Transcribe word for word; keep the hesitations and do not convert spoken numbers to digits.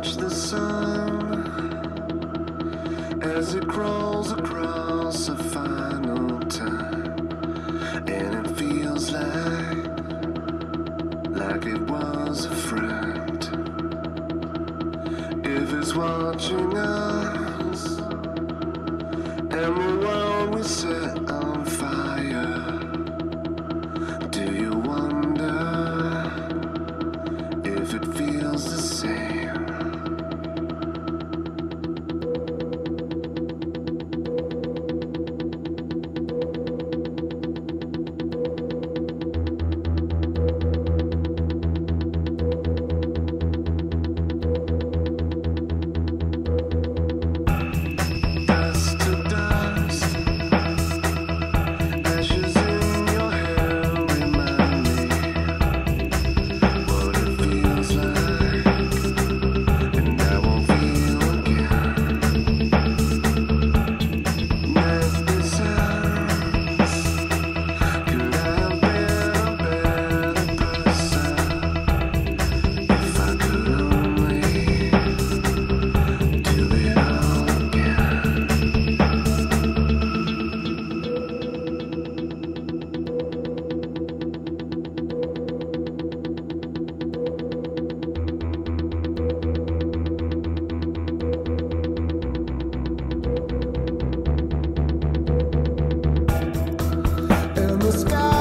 watch the sun as it crawls across a final time, and it feels like, like it was a friend. If it's watching us and the world we set on fire, do you wonder if it feels the same? The sky